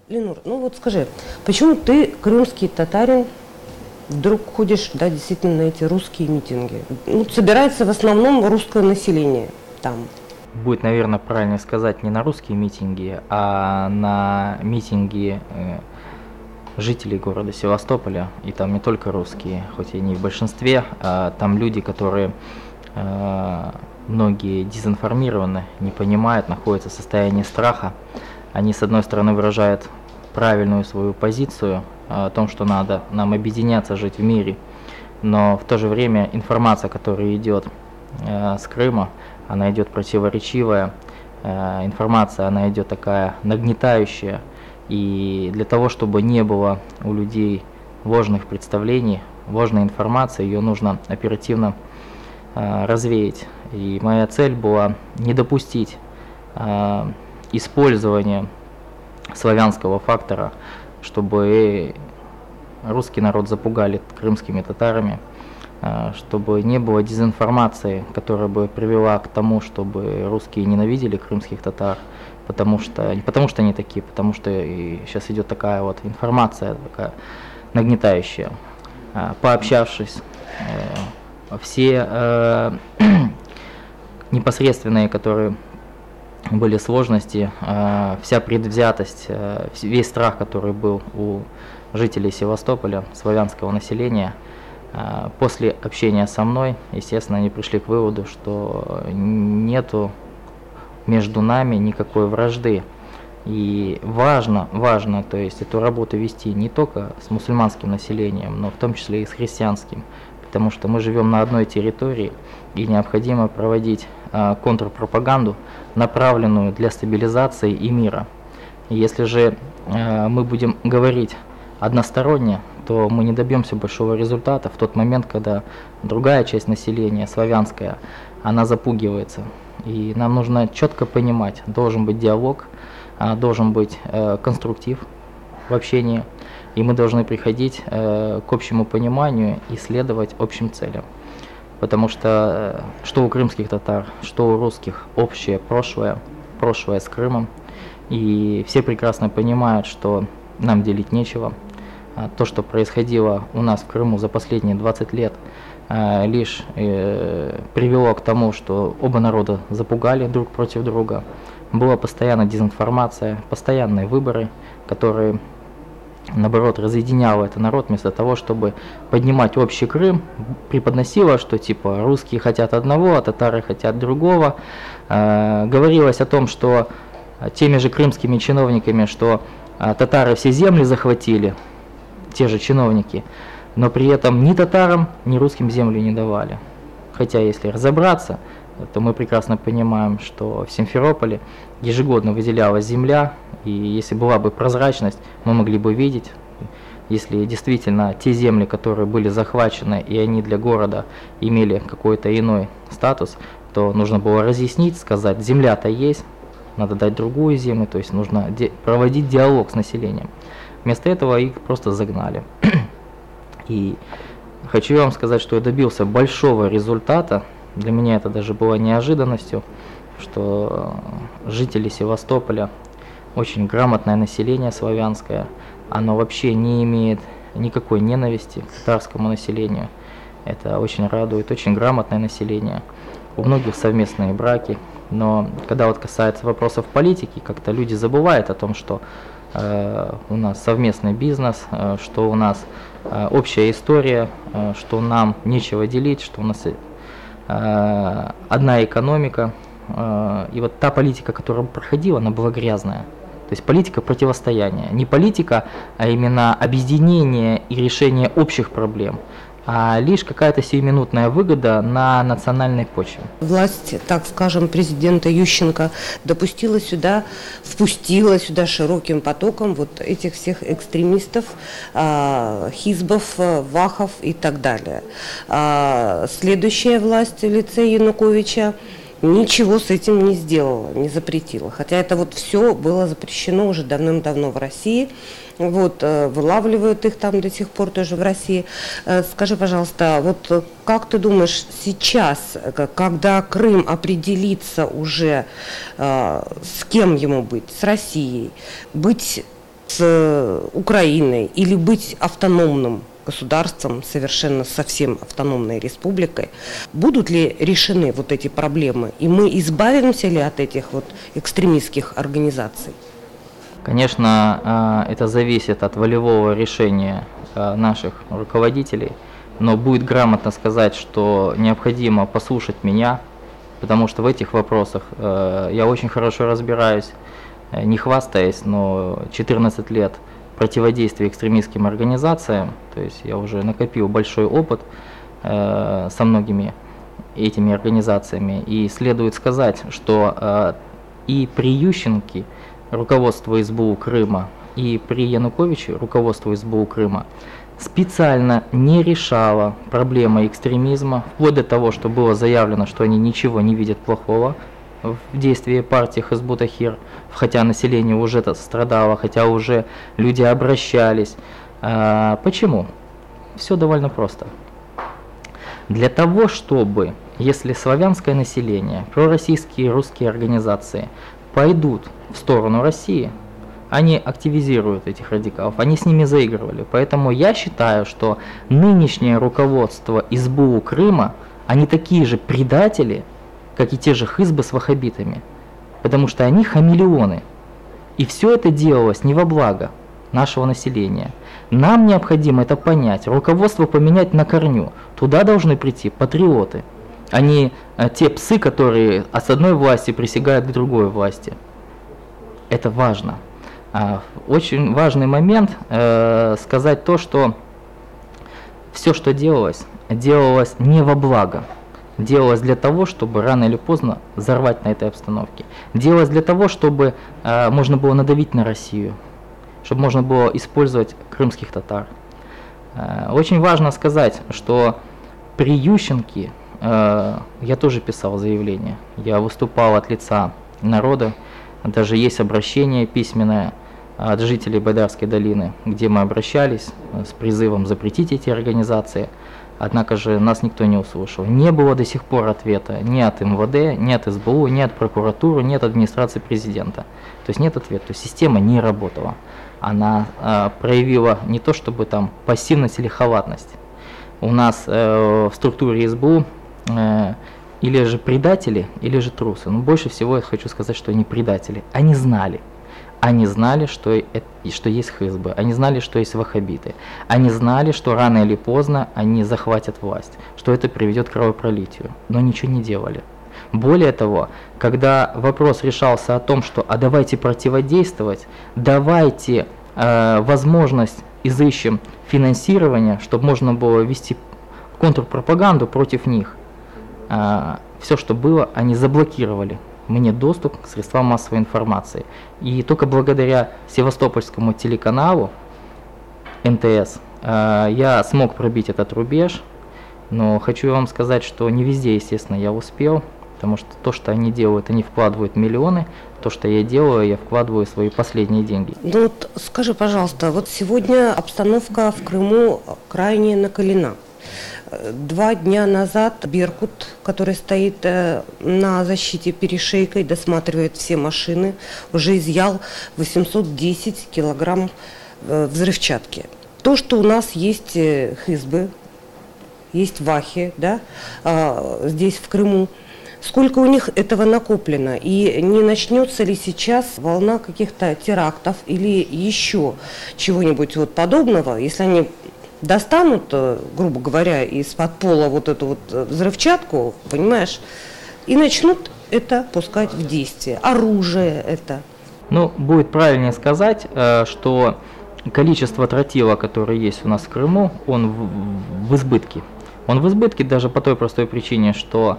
Ленур, ну вот скажи, почему ты, крымский татарин, вдруг ходишь, да, действительно на эти русские митинги? Ну, собирается в основном русское население там. Будет, наверное, правильно сказать не на русские митинги, а на митинги жителей города Севастополя. И там не только русские, хоть и не в большинстве, а там люди, которые многие дезинформированы, не понимают, находятся в состоянии страха. Они, с одной стороны, выражают правильную свою позицию о том, что надо нам объединяться, жить в мире, но в то же время информация, которая идет с Крыма, она идет противоречивая, информация, она идет такая нагнетающая, и для того, чтобы не было у людей ложных представлений, ложной информации, ее нужно оперативно развеять. И моя цель была не допустить использования славянского фактора, чтобы русский народ запугали крымскими татарами, чтобы не было дезинформации, которая бы привела к тому, чтобы русские ненавидели крымских татар, не потому что они такие, потому что и сейчас идет такая вот информация, такая нагнетающая. Пообщавшись, все непосредственные, которые были сложности, вся предвзятость, весь страх, который был у жителей Севастополя, славянского населения, после общения со мной, естественно, они пришли к выводу, что нету между нами никакой вражды. И важно, то есть эту работу вести не только с мусульманским населением, но в том числе и с христианским, потому что мы живем на одной территории, и необходимо проводить контрпропаганду, направленную для стабилизации и мира. И если же мы будем говорить односторонне, то мы не добьемся большого результата в тот момент, когда другая часть населения, славянская, она запугивается. И нам нужно четко понимать, должен быть диалог, должен быть конструктив в общении, и мы должны приходить к общему пониманию и следовать общим целям. Потому что что у крымских татар, что у русских общее прошлое с Крымом, и все прекрасно понимают, что нам делить нечего. То, что происходило у нас в Крыму за последние 20 лет, лишь привело к тому, что оба народа запугали друг против друга. Была постоянная дезинформация, постоянные выборы, которые, наоборот, разъединяло этот народ вместо того, чтобы поднимать общий Крым, преподносило, что типа русские хотят одного, а татары хотят другого. Говорилось о том, что теми же крымскими чиновниками, что татары все земли захватили, те же чиновники, но при этом ни татарам, ни русским земли не давали. Хотя, если разобраться, то мы прекрасно понимаем, что в Симферополе ежегодно выделялась земля, и если была бы прозрачность, мы могли бы видеть, если действительно те земли, которые были захвачены, и они для города имели какой-то иной статус, то нужно было разъяснить, сказать, земля-то есть, надо дать другую землю, то есть нужно проводить диалог с населением. Вместо этого их просто загнали. И хочу вам сказать, что я добился большого результата. Для меня это даже было неожиданностью, что жители Севастополя, очень грамотное население славянское, оно вообще не имеет никакой ненависти к татарскому населению. Это очень радует, очень грамотное население. У многих совместные браки. Но когда вот касается вопросов политики, как-то люди забывают о том, что у нас совместный бизнес, что у нас общая история, что нам нечего делить, что у нас одна экономика. И вот та политика, которая проходила, она была грязная. То есть политика противостояния. Не политика, а именно объединение и решение общих проблем, а лишь какая-то сиюминутная выгода на национальной почве. Власть, так скажем, президента Ющенко впустила сюда широким потоком вот этих всех экстремистов, хизбов, вахов и так далее. Следующая власть в лице Януковича ничего с этим не сделала, не запретила. Хотя это вот все было запрещено уже давным-давно в России. Вот, вылавливают их там до сих пор тоже в России. Скажи, пожалуйста, вот как ты думаешь, сейчас, когда Крым определится уже, с кем ему быть, с Россией, быть с Украиной или быть автономным государством, совершенно совсем автономной республикой, будут ли решены вот эти проблемы, и мы избавимся ли от этих вот экстремистских организаций? Конечно, это зависит от волевого решения наших руководителей, но будет грамотно сказать, что необходимо послушать меня, потому что в этих вопросах я очень хорошо разбираюсь, не хвастаясь, но 14 лет противодействия экстремистским организациям, то есть я уже накопил большой опыт со многими этими организациями, и следует сказать, что и при Ющенке руководство СБУ Крыма, и при Януковиче руководство СБУ Крыма специально не решало проблемы экстремизма, вплоть до того, что было заявлено, что они ничего не видят плохого в действии партии Хизбут Тахрир, хотя население уже страдало, хотя уже люди обращались. Почему? Все довольно просто. Для того, чтобы, если славянское население, пророссийские русские организации пойдут в сторону России, они активизируют этих радикалов, они с ними заигрывали. Поэтому я считаю, что нынешнее руководство СБУ Крыма, они такие же предатели, как и те же хизбы с ваххабитами, потому что они хамелеоны. И все это делалось не во благо нашего населения. Нам необходимо это понять, руководство поменять на корню. Туда должны прийти патриоты, а не те псы, которые с одной власти присягают к другой власти. Это важно. Очень важный момент сказать то, что все, что делалось не во благо. Делалось для того, чтобы рано или поздно взорвать на этой обстановке. Делалось для того, чтобы можно было надавить на Россию, чтобы можно было использовать крымских татар. Очень важно сказать, что при Ющенке я тоже писал заявление. Я выступал от лица народа, даже есть обращение письменное от жителей Байдарской долины, где мы обращались с призывом запретить эти организации. Однако же нас никто не услышал. Не было до сих пор ответа ни от МВД, ни от СБУ, ни от прокуратуры, ни от администрации президента. То есть нет ответа. То есть система не работала. Она проявила не то чтобы там пассивность или халатность. У нас в структуре СБУ или же предатели, или же трусы. Но больше всего я хочу сказать, что они предатели. Они знали. Они знали, что есть хизбы, они знали, что есть ваххабиты, они знали, что рано или поздно они захватят власть, что это приведет к кровопролитию, но ничего не делали. Более того, когда вопрос решался о том, что давайте противодействовать, давайте возможность изыщем финансирования, чтобы можно было вести контрпропаганду против них, все, что было, они заблокировали мне доступ к средствам массовой информации. И только благодаря севастопольскому телеканалу НТС я смог пробить этот рубеж. Но хочу вам сказать, что не везде, естественно, я успел, потому что то, что они делают, они вкладывают миллионы. То, что я делаю, я вкладываю свои последние деньги. Ну вот скажи, пожалуйста, вот сегодня обстановка в Крыму крайне накалена. 2 дня назад Беркут, который стоит на защите перешейка и досматривает все машины, уже изъял 810 килограмм взрывчатки. То, что у нас есть хизбы, есть вахи, да, здесь в Крыму, сколько у них этого накоплено, и не начнется ли сейчас волна каких-то терактов или еще чего-нибудь вот подобного, если они достанут, грубо говоря, из-под пола вот эту вот взрывчатку, понимаешь, и начнут это пускать в действие. Оружие это. Ну, будет правильнее сказать, что количество тротила, которое есть у нас в Крыму, он в избытке. Он в избытке даже по той простой причине, что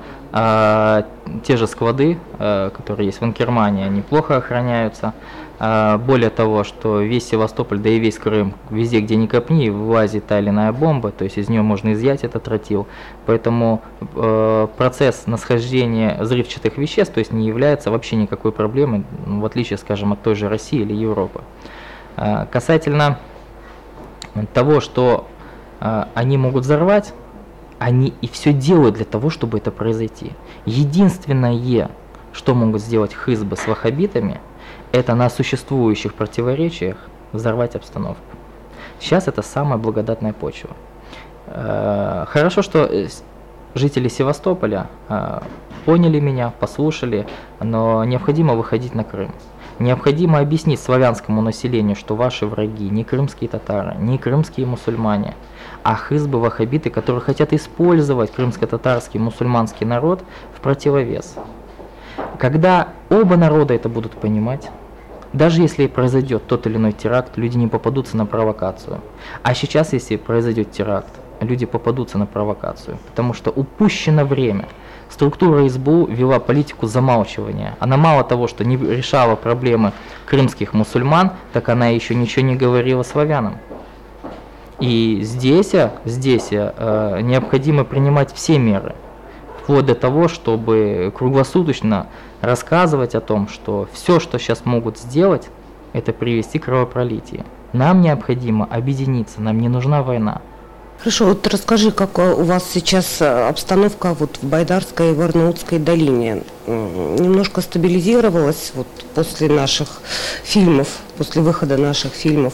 те же склады, которые есть в Инкермане, они плохо охраняются. Более того, что весь Севастополь, да и весь Крым, везде, где ни копни, вылазит та или иная бомба, то есть из нее можно изъять этот тротил. Поэтому процесс насхождения взрывчатых веществ, то есть не является вообще никакой проблемой, в отличие, скажем, от той же России или Европы. Касательно того, что они могут взорвать, они и все делают для того, чтобы это произойти. Единственное, что могут сделать хизбы с ваххабитами, это на существующих противоречиях взорвать обстановку. Сейчас это самая благодатная почва. Хорошо, что жители Севастополя поняли меня, послушали, но необходимо выходить на Крым. Необходимо объяснить славянскому населению, что ваши враги не крымские татары, не крымские мусульмане, а хизбы, ваххабиты, которые хотят использовать крымско-татарский мусульманский народ в противовес. Когда оба народа это будут понимать, даже если произойдет тот или иной теракт, люди не попадутся на провокацию. А сейчас, если произойдет теракт, люди попадутся на провокацию, потому что упущено время. Структура СБУ вела политику замалчивания. Она мало того, что не решала проблемы крымских мусульман, так она еще ничего не говорила славянам. И здесь необходимо принимать все меры, вплоть до того, чтобы круглосуточно рассказывать о том, что все, что сейчас могут сделать, это привести к кровопролитию. Нам необходимо объединиться, нам не нужна война. Хорошо, вот расскажи, как у вас сейчас обстановка вот в Байдарской и Варнаутской долине. Немножко стабилизировалась вот после наших фильмов, после выхода наших фильмов?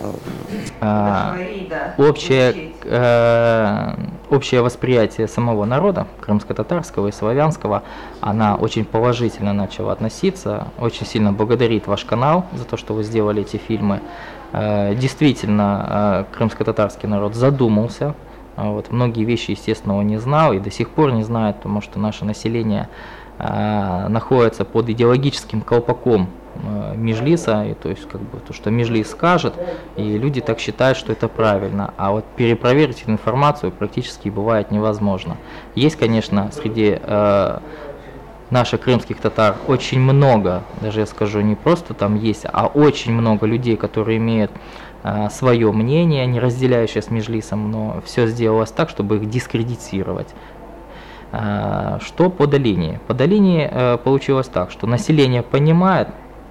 Общее восприятие самого народа, крымско-татарского и славянского, она очень положительно начала относиться, очень сильно благодарит ваш канал за то, что вы сделали эти фильмы. Действительно, крымско-татарский народ задумался, вот, многие вещи, естественно, он не знал и до сих пор не знает, потому что наше население находится под идеологическим колпаком Меджлиса, и то есть как бы то, что Меджлис скажет, и люди так считают, что это правильно, а вот перепроверить эту информацию практически бывает невозможно. Есть, конечно, среди наших крымских татар очень много, даже я скажу, не просто там есть, а очень много людей, которые имеют свое мнение, не разделяющее с Меджлисом, но все сделалось так, чтобы их дискредитировать. Что по долине? По долине получилось так, что население понимает,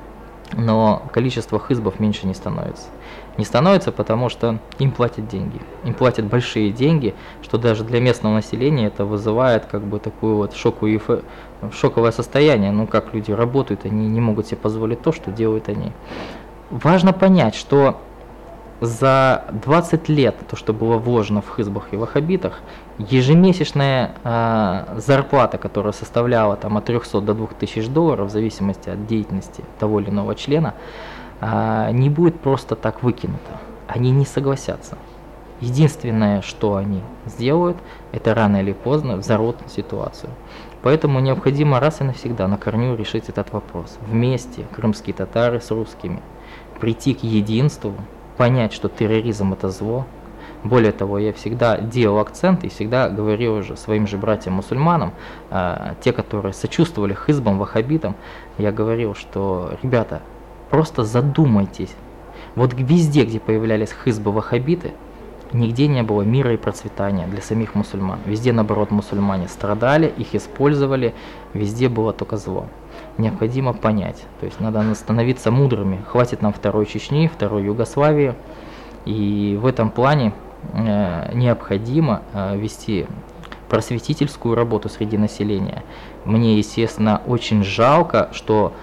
но количество хизбов меньше не становится. Не становится, потому что им платят деньги. Им платят большие деньги, что даже для местного населения это вызывает как бы такую вот шоковое состояние. Ну как люди работают, они не могут себе позволить то, что делают они. Важно понять, что за 20 лет, то, что было вложено в хизбах и ваххабитах, ежемесячная зарплата, которая составляла там, от 300 до $2000, в зависимости от деятельности того или иного члена, не будет просто так выкинута. Они не согласятся. Единственное, что они сделают, это рано или поздно взорвут ситуацию. Поэтому необходимо раз и навсегда на корню решить этот вопрос. Вместе, крымские татары с русскими, прийти к единству, понять, что терроризм – это зло. Более того, я всегда делал акцент и всегда говорил уже своим же братьям-мусульманам, те, которые сочувствовали хизбам, ваххабитам, я говорил, что, ребята, просто задумайтесь. Вот везде, где появлялись хизбы, ваххабиты, нигде не было мира и процветания для самих мусульман. Везде, наоборот, мусульмане страдали, их использовали, везде было только зло. Необходимо понять, то есть надо становиться мудрыми. Хватит нам второй Чечни, второй Югославии. И в этом плане необходимо вести просветительскую работу среди населения. Мне, естественно, очень жалко, что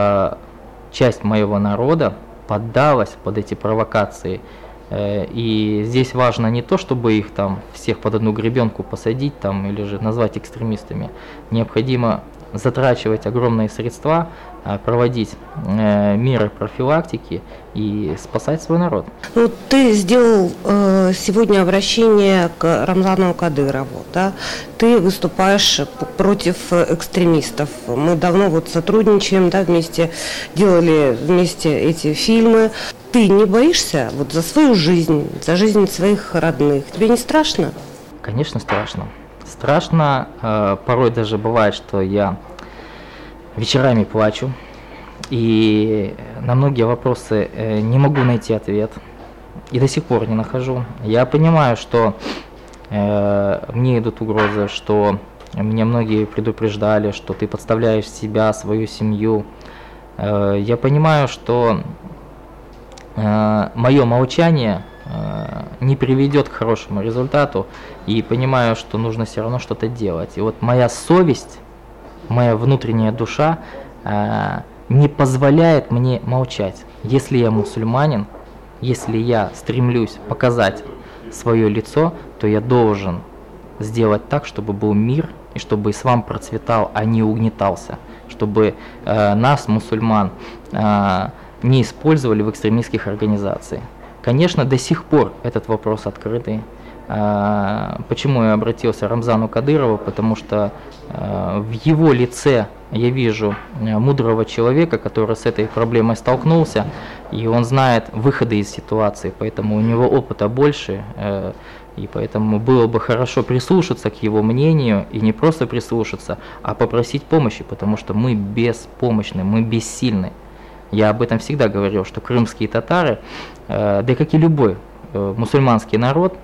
часть моего народа поддалась под эти провокации. И здесь важно не то, чтобы их там всех под одну гребенку посадить там, или же назвать экстремистами. Необходимо затрачивать огромные средства, проводить меры профилактики и спасать свой народ. Ну, ты сделал сегодня обращение к Рамзану Кадырову, да? Ты выступаешь против экстремистов. Мы давно вот сотрудничаем, да, вместе, делали вместе эти фильмы. Ты не боишься вот за свою жизнь, за жизнь своих родных? Тебе не страшно? Конечно, страшно. Страшно, порой даже бывает, что я вечерами плачу, и на многие вопросы не могу найти ответ, и до сих пор не нахожу. Я понимаю, что мне идут угрозы, что меня многие предупреждали, что ты подставляешь себя, свою семью. Я понимаю, что мое молчание не приведет к хорошему результату, и понимаю, что нужно все равно что-то делать. И вот моя совесть, моя внутренняя душа не позволяет мне молчать. Если я мусульманин, Если я стремлюсь показать свое лицо, то я должен сделать так, чтобы был мир, и чтобы ислам процветал, а не угнетался, чтобы нас, мусульман, не использовали в экстремистских организациях. Конечно, до сих пор этот вопрос открытый. Почему я обратился к Рамзану Кадырову? Потому что в его лице я вижу мудрого человека, который с этой проблемой столкнулся, и он знает выходы из ситуации, поэтому у него опыта больше, и поэтому было бы хорошо прислушаться к его мнению, и не просто прислушаться, а попросить помощи, потому что мы беспомощны, мы бессильны. Я об этом всегда говорил, что крымские татары, да и как и любой мусульманский народ,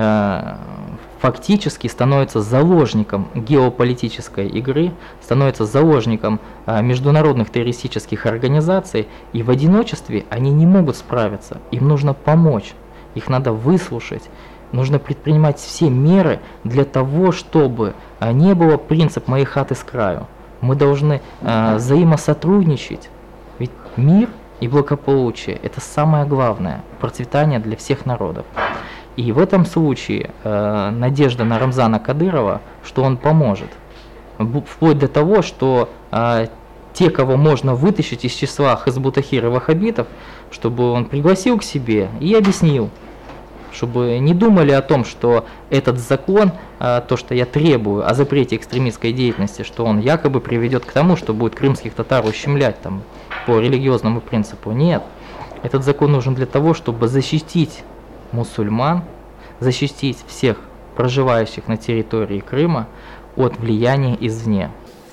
фактически становится заложником геополитической игры, становится заложником международных террористических организаций, и в одиночестве они не могут справиться. Им нужно помочь, их надо выслушать, нужно предпринимать все меры для того, чтобы не было принцип «моей хаты с краю». Мы должны взаимосотрудничать, ведь мир и благополучие – это самое главное, процветание для всех народов. И в этом случае надежда на Рамзана Кадырова, что он поможет. Вплоть до того, что те, кого можно вытащить из числа хизбут-тахрир и ваххабитов, чтобы он пригласил к себе и объяснил, чтобы не думали о том, что этот закон, то, что я требую о запрете экстремистской деятельности, что он якобы приведет к тому, что будет крымских татар ущемлять там, по религиозному принципу. Нет, этот закон нужен для того, чтобы защитить мусульман, защитить всех проживающих на территории Крыма от влияния извне.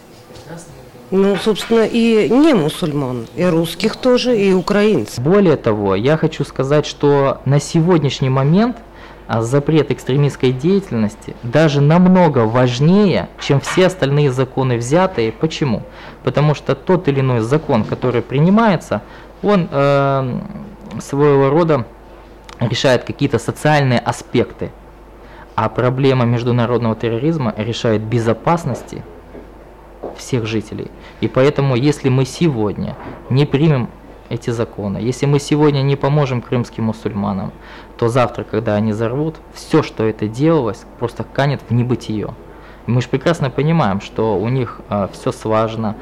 Ну, собственно, и не мусульман, и русских тоже, и украинцев. Более того, я хочу сказать, что на сегодняшний момент запрет экстремистской деятельности даже намного важнее, чем все остальные законы взятые. Почему? Потому что тот или иной закон, который принимается, он своего рода решает какие-то социальные аспекты, а проблема международного терроризма решает безопасности всех жителей. И поэтому, если мы сегодня не примем эти законы, если мы сегодня не поможем крымским мусульманам, то завтра, когда они взорвут, все, что это делалось, просто канет в небытие. Мы же прекрасно понимаем, что у них все слажено,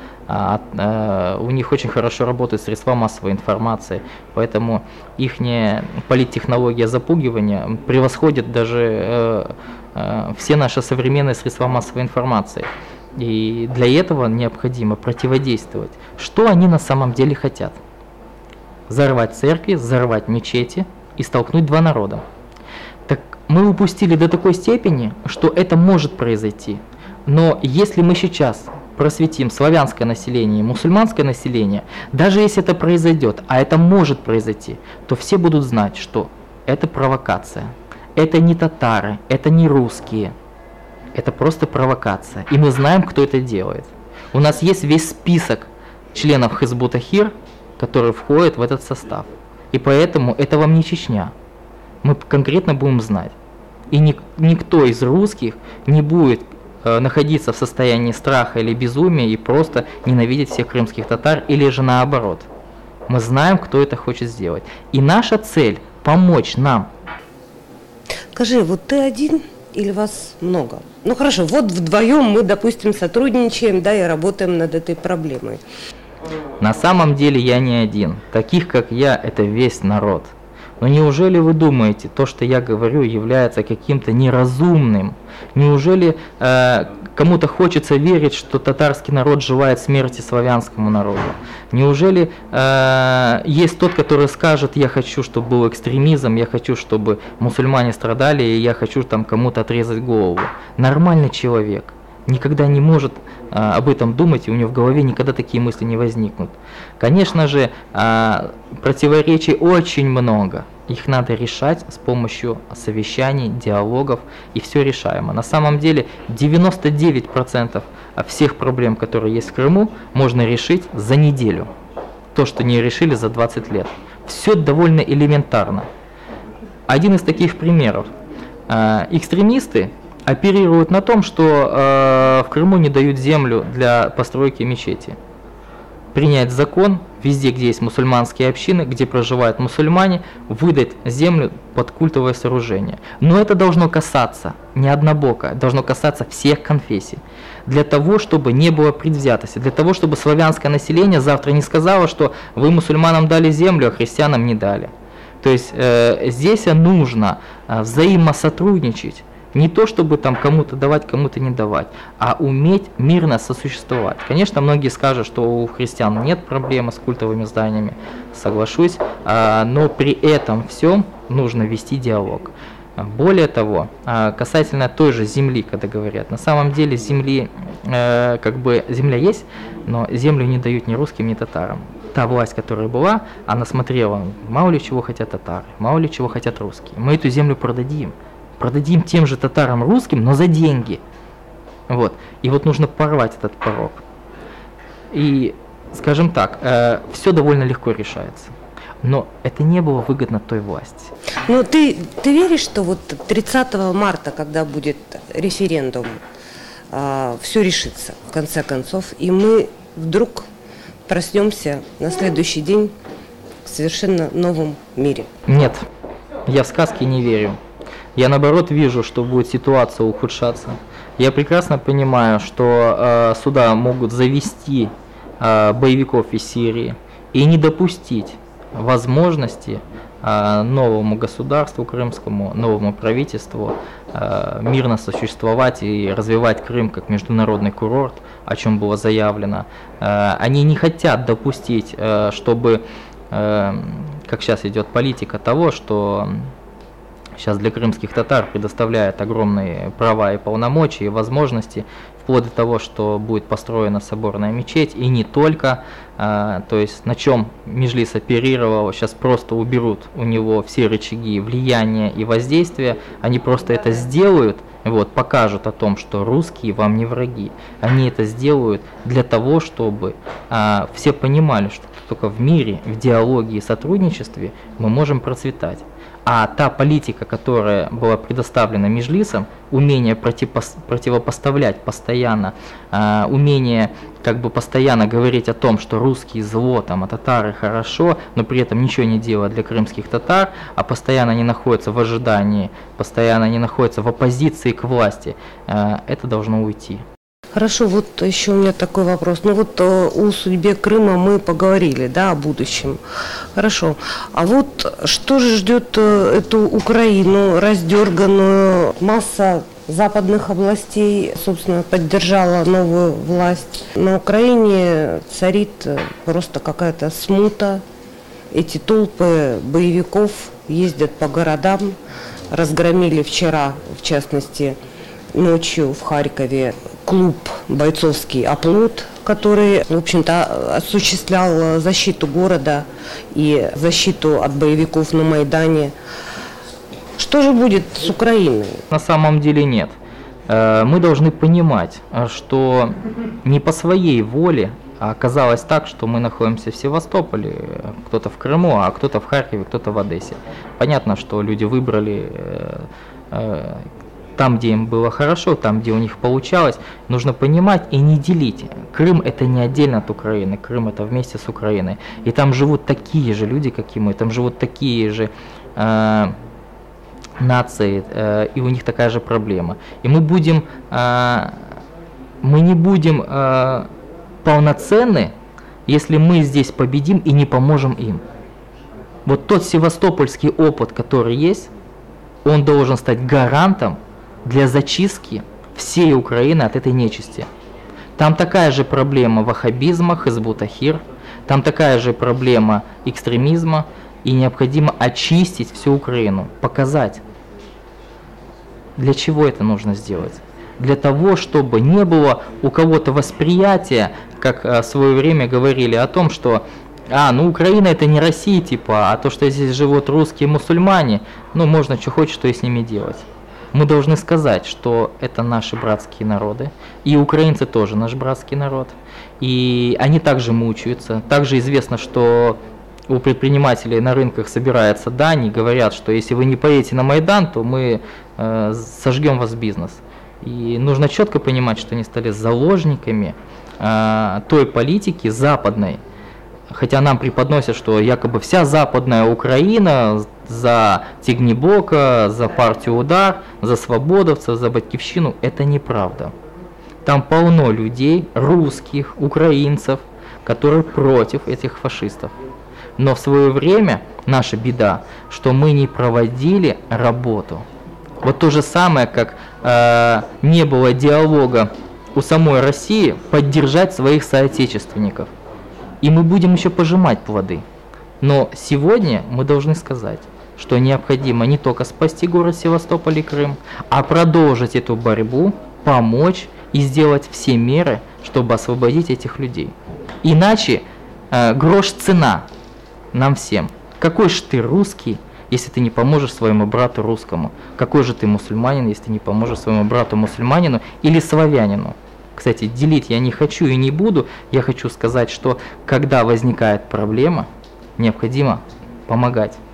у них очень хорошо работают средства массовой информации, поэтому их политтехнология запугивания превосходит даже все наши современные средства массовой информации. И для этого необходимо противодействовать. Что они на самом деле хотят? Взорвать церкви, взорвать мечети и столкнуть два народа. Так мы упустили до такой степени, что это может произойти. Но если мы сейчас просветим славянское население и мусульманское население, даже если это произойдет, а это может произойти, то все будут знать, что это провокация. Это не татары, это не русские. Это просто провокация. И мы знаем, кто это делает. У нас есть весь список членов хизбут-тахрир, которые входят в этот состав. И поэтому это вам не Чечня. Мы конкретно будем знать. И никто из русских не будет находиться в состоянии страха или безумия и просто ненавидеть всех крымских татар, или же наоборот. Мы знаем, кто это хочет сделать. И наша цель – помочь нам. Скажи, вот ты один или вас много? Ну хорошо, вот вдвоем мы, допустим, сотрудничаем, да, и работаем над этой проблемой. На самом деле я не один. Таких, как я, это весь народ. Но неужели вы думаете, то, что я говорю, является каким-то неразумным? Неужели кому-то хочется верить, что татарский народ желает смерти славянскому народу? Неужели есть тот, который скажет: я хочу, чтобы был экстремизм, я хочу, чтобы мусульмане страдали, и я хочу там кому-то отрезать голову? Нормальный человек никогда не может об этом думать, и у него в голове никогда такие мысли не возникнут. Конечно же, противоречий очень много. Их надо решать с помощью совещаний, диалогов, и все решаемо. На самом деле 99% всех проблем, которые есть в Крыму, можно решить за неделю. То, что не решили за 20 лет. Все довольно элементарно. Один из таких примеров. Экстремисты оперируют на том, что в Крыму не дают землю для постройки мечети. принять закон везде, где есть мусульманские общины, где проживают мусульмане, выдать землю под культовое сооружение. Но это должно касаться не однобоко, должно касаться всех конфессий. Для того, чтобы не было предвзятости, для того, чтобы славянское население завтра не сказало, что вы мусульманам дали землю, а христианам не дали. То есть здесь нужно взаимосотрудничать. Не то, чтобы там кому-то давать, кому-то не давать, а уметь мирно сосуществовать. Конечно, многие скажут, что у христиан нет проблемы с культовыми зданиями, соглашусь, но при этом всем нужно вести диалог. Более того, касательно той же земли, когда говорят, на самом деле земля есть, но землю не дают ни русским, ни татарам. Та власть, которая была, она смотрела, мало ли чего хотят татары, мало ли чего хотят русские. Мы эту землю продадим тем же татарам русским, но за деньги. Вот. И вот нужно порвать этот порог. И, скажем так, все довольно легко решается. Но это не было выгодно той власти. Ну, ты веришь, что вот 30 марта, когда будет референдум, все решится, в конце концов, и мы вдруг проснемся на следующий день в совершенно новом мире? Нет, я в сказки не верю. Я наоборот вижу, что будет ситуация ухудшаться. Я прекрасно понимаю, что сюда могут завести боевиков из Сирии и не допустить возможности новому государству крымскому, новому правительству мирно существовать и развивать Крым как международный курорт, о чем было заявлено. Они не хотят допустить, чтобы, как сейчас идет политика того, что сейчас для крымских татар предоставляют огромные права и полномочия, и возможности, вплоть до того, что будет построена соборная мечеть, и не только, то есть на чем Меджлис оперировал, сейчас просто уберут у него все рычаги влияния и воздействия, они просто это сделают, вот, покажут о том, что русские вам не враги. Они это сделают для того, чтобы все понимали, что только в мире, в диалоге и сотрудничестве мы можем процветать. А та политика, которая была предоставлена Меджлисом, умение противопоставлять постоянно, умение постоянно говорить о том, что русские зло, а татары хорошо, но при этом ничего не делать для крымских татар, а постоянно они находятся в ожидании, постоянно они находятся в оппозиции к власти, это должно уйти. Хорошо, вот еще у меня такой вопрос. Ну вот о судьбе Крыма мы поговорили, да, о будущем. Хорошо. А вот что же ждет эту Украину, раздерганную? Масса западных областей, собственно, поддержала новую власть. На Украине царит просто какая-то смута. Эти толпы боевиков ездят по городам. Разгромили вчера, в частности, ночью в Харькове клуб бойцовский «Оплот», который, в общем-то, осуществлял защиту города и защиту от боевиков на Майдане. Что же будет с Украиной? На самом деле нет. Мы должны понимать, что не по своей воле оказалось так, что мы находимся в Севастополе, кто-то в Крыму, а кто-то в Харькове, кто-то в Одессе. Понятно, что люди выбрали там, где им было хорошо, там, где у них получалось, нужно понимать и не делить. Крым – это не отдельно от Украины, Крым – это вместе с Украиной. И там живут такие же люди, как и мы, там живут такие же нации, и у них такая же проблема. И мы не будем полноценны, если мы здесь победим и не поможем им. Вот тот севастопольский опыт, который есть, он должен стать гарантом для зачистки всей Украины от этой нечисти. Там такая же проблема ваххабизма, Хизбут Тахрир, там такая же проблема экстремизма, и необходимо очистить всю Украину, показать. Для чего это нужно сделать? Для того, чтобы не было у кого-то восприятия, как в свое время говорили о том, что Украина это не Россия, а то, что здесь живут русские мусульмане, можно что хочешь, что и с ними делать. Мы должны сказать, что это наши братские народы, и украинцы тоже наш братский народ, и они также мучаются. Также известно, что у предпринимателей на рынках собирается дань и говорят, что если вы не поедете на Майдан, то мы сожгем вас бизнес. И нужно четко понимать, что они стали заложниками той политики западной, хотя нам преподносят, что якобы вся западная Украина за Тягнебока, за партию «Удар», за свободовцев, за Батькивщину, это неправда. Там полно людей, русских, украинцев, которые против этих фашистов. Но в свое время наша беда, что мы не проводили работу. Вот то же самое, как не было диалога у самой России поддержать своих соотечественников. И мы будем еще пожимать плоды. Но сегодня мы должны сказать, что необходимо не только спасти город Севастополь и Крым, а продолжить эту борьбу, помочь и сделать все меры, чтобы освободить этих людей. Иначе грош цена нам всем. Какой же ты русский, если ты не поможешь своему брату русскому? Какой же ты мусульманин, если ты не поможешь своему брату мусульманину или славянину? Кстати, делить я не хочу и не буду. Я хочу сказать, что когда возникает проблема, необходимо помогать.